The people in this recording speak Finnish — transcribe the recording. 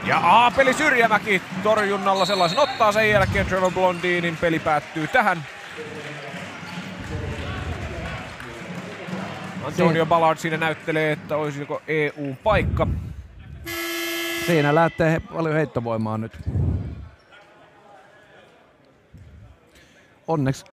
Ja Aapeli Syrjämäki torjunnalla sellaisen ottaa, sen jälkeen Trevor Blondinin peli päättyy tähän. Antonio Ballard siinä näyttelee, että olisiko EU-paikka. Siinä lähtee paljon heittovoimaa nyt. Onneksi